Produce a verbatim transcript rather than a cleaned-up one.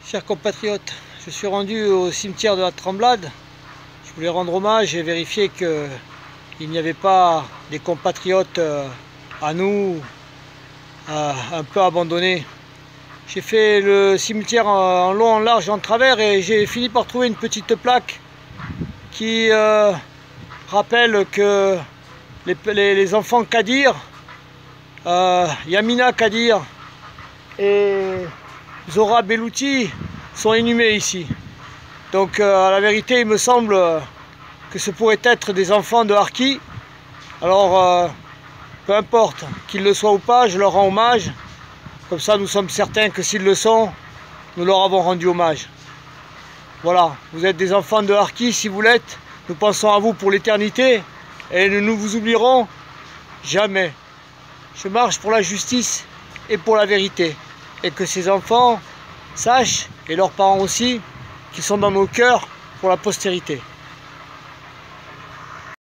Chers compatriotes, je suis rendu au cimetière de la Tremblade. Je voulais rendre hommage et vérifier qu'il n'y avait pas des compatriotes à nous, un peu abandonnés. J'ai fait le cimetière en long, en large, en travers et j'ai fini par trouver une petite plaque qui euh, rappelle que les, les, les enfants Kadir, euh, Yamina Kadir et Zora Bellouti sont inhumés ici. Donc euh, à la vérité, il me semble que ce pourrait être des enfants de Harki. Alors euh, peu importe qu'ils le soient ou pas, je leur rends hommage. Comme ça, nous sommes certains que s'ils le sont, nous leur avons rendu hommage. Voilà, vous êtes des enfants de Harki si vous l'êtes. Nous pensons à vous pour l'éternité et nous ne vous oublierons jamais. Je marche pour la justice et pour la vérité. Et que ces enfants sachent, et leurs parents aussi, qu'ils sont dans nos cœurs pour la postérité.